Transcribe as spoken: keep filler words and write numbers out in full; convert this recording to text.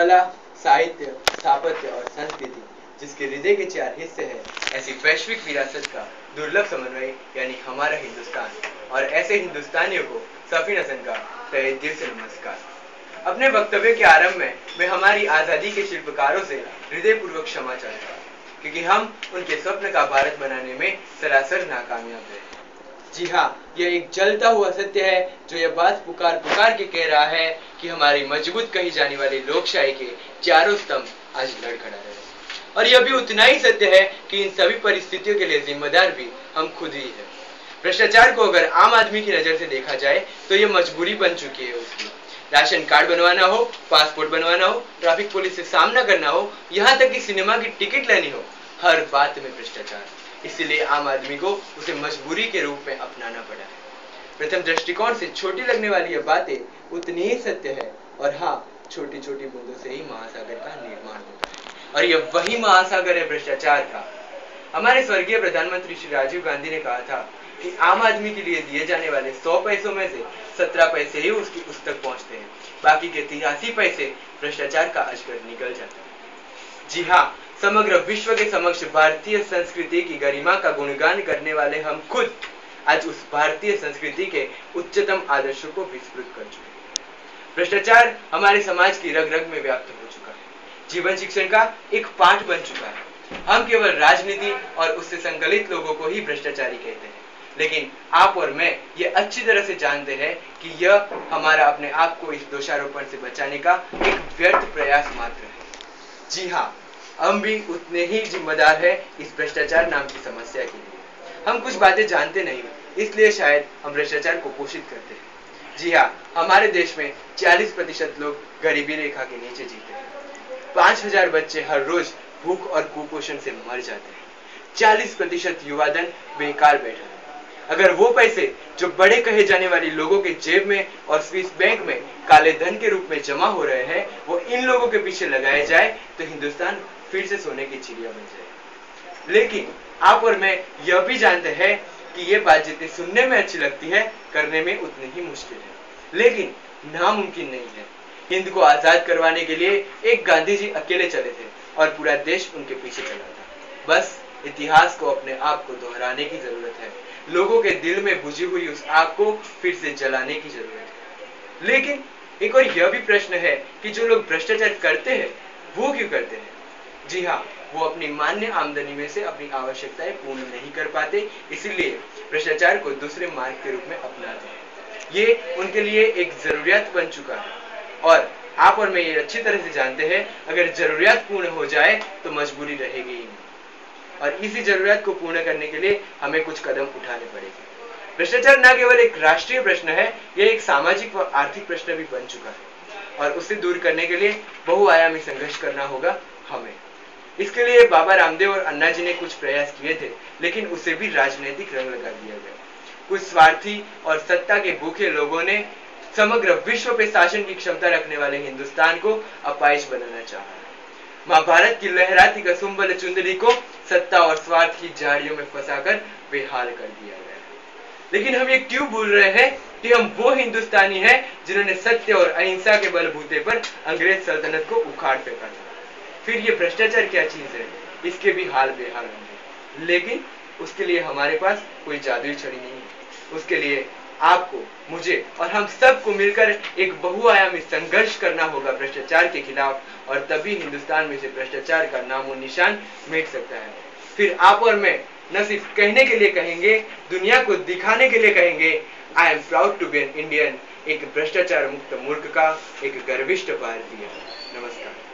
कला, साहित्य, स्थापत्य और संस्कृति, जिसके हृदय के चार हिस्से हैं, ऐसी वैश्विक विरासत का दुर्लभ समन्वय यानी हमारा हिंदुस्तान। और ऐसे हिंदुस्तानियों को सफीन हसन का तहे दिल से नमस्कार। अपने वक्तव्य के आरंभ में मैं हमारी आजादी के शिल्पकारों से हृदयपूर्वक क्षमा चाहता हूँ, क्योंकि हम उनके स्वप्न का भारत बनाने में सरासर नाकामयाब रहे। जी हाँ, यह एक जलता हुआ सत्य है जो यह बात पुकार पुकार के कह रहा है कि हमारी मजबूत कही जाने वाली लोकशाही के चारों स्तंभ आज लड़खड़ा रहे हैं। और यह भी उतना ही सत्य है कि इन सभी परिस्थितियों के लिए जिम्मेदार भी हम खुद ही हैं। भ्रष्टाचार को अगर आम आदमी की नजर से देखा जाए तो यह मजबूरी बन चुकी है उसकी। राशन कार्ड बनवाना हो, पासपोर्ट बनवाना हो, ट्रैफिक पुलिस से सामना करना हो, यहाँ तक कि सिनेमा की टिकट लेनी हो, हर बात में भ्रष्टाचार। इसीलिए आम आदमी को उसे मजबूरी के रूप में अपनाना पड़ा है। प्रथम दृष्टिकोण से छोटी लगने वाली यह बातें उतनी ही सत्य है। और हाँ, छोटी छोटी बूंदों से ही महासागर का निर्माण होता है, और यह वही महासागर है भ्रष्टाचार का। हमारे स्वर्गीय प्रधानमंत्री श्री राजीव गांधी ने कहा था कि आम आदमी के लिए दिए जाने वाले सौ पैसों में से सत्रह पैसे ही उसकी उस तक पहुंचते हैं, बाकी के तिरासी पैसे भ्रष्टाचार का अजगर निकल जाता है। जी हाँ, समग्र विश्व के समक्ष भारतीय संस्कृति की गरिमा का गुणगान करने वाले हम खुद आज उस भारतीय संस्कृति के उच्चतम आदर्शों को विस्मृत कर चुके हैं। भ्रष्टाचार हमारे समाज की रग रग में व्याप्त हो चुका है, जीवन शिक्षण का एक पाठ बन चुका है। हम केवल राजनीति और उससे संकलित लोगों को ही भ्रष्टाचारी कहते हैं, लेकिन आप और मैं ये अच्छी तरह से जानते हैं कि यह हमारा अपने आप को इस दोषारोपण से बचाने का एक व्यर्थ प्रयास मात्र है। जी हाँ, हम भी उतने ही जिम्मेदार हैं इस भ्रष्टाचार नाम की समस्या के लिए। हम कुछ बातें जानते नहीं, इसलिए शायद हम भ्रष्टाचार को पोषित करते हैं। जी हाँ, हमारे देश में चालीस प्रतिशत लोग गरीबी रेखा के नीचे जीते हैं। पांच हजार बच्चे हर रोज भूख और कुपोषण से मर जाते हैं। चालीस प्रतिशत युवा धन बेकार बैठा है। अगर वो पैसे जो बड़े कहे जाने वाली लोगों के जेब में और स्विस बैंक में काले धन के रूप में जमा हो रहे हैं, वो इन लोगों के पीछे लगाए जाए तो हिंदुस्तान फिर से सोने की चिड़िया बन जाए। लेकिन आप और मैं यह भी जानते हैं कि ये बात जितनी सुनने में अच्छी लगती है, करने में उतनी ही मुश्किल है, लेकिन नामुमकिन नहीं है। हिंद को आजाद करवाने के लिए एक गांधी जी अकेले चले थे और पूरा देश उनके पीछे चला था। बस इतिहास को अपने आप को दोहराने की जरूरत है, लोगों के दिल में बुझी हुई उस आग को फिर से जलाने की जरूरत है। लेकिन एक और यह भी प्रश्न है कि जो लोग भ्रष्टाचार करते हैं वो क्यों करते हैं? जी हाँ, वो अपनी मान्य आमदनी में से अपनी आवश्यकताएं पूर्ण नहीं कर पाते, इसीलिए भ्रष्टाचार को दूसरे मार्ग के रूप में अपनाते हैं। ये उनके लिए एक जरूरियात बन चुका है, और आप और मैं ये अच्छी तरह से जानते हैं, अगर जरूरियात पूर्ण हो जाए तो मजबूरी रहेगी ही नहीं। और इसी जरूरत को पूर्ण करने के लिए हमें कुछ कदम उठाने पड़ेंगे। भ्रष्टाचार न केवल एक राष्ट्रीय प्रश्न है, यह एक सामाजिक व आर्थिक प्रश्न भी बन चुका है, और उसे दूर करने के लिए बहुआयामी संघर्ष करना होगा हमें। इसके लिए बाबा रामदेव और अन्ना जी ने कुछ प्रयास किए थे, लेकिन उसे भी राजनीतिक रंग लगा दिया गया। कुछ स्वार्थी और सत्ता के भूखे लोगों ने समग्र विश्व पे शासन की क्षमता रखने वाले हिंदुस्तान को अपाहिज बनाना चाहा। महाभारत की लहराती कसुंबल चुंदड़ी को सत्ता और स्वार्थ की झाड़ियों में फंसाकर बेहाल कर दिया गया। लेकिन हम ये क्यों भूल रहे हैं कि हम वो हिंदुस्तानी हैं जिन्होंने सत्य और अहिंसा के बलबूते पर अंग्रेज सल्तनत को उखाड़ फेंका था। फिर ये भ्रष्टाचार क्या चीज है, इसके भी हाल बेहाल होंगे। लेकिन उसके लिए हमारे पास कोई जादुई छड़ी नहीं है। उसके लिए आपको, मुझे और हम सबको मिलकर एक बहुआयामी संघर्ष करना होगा भ्रष्टाचार के खिलाफ, और तभी हिंदुस्तान में से भ्रष्टाचार का नामो निशान मिट सकता है। फिर आप और मैं न सिर्फ कहने के लिए कहेंगे, दुनिया को दिखाने के लिए कहेंगे, I am proud to be an Indian, एक भ्रष्टाचार मुक्त मुल्क का एक गर्विष्ठ भारतीय। नमस्कार।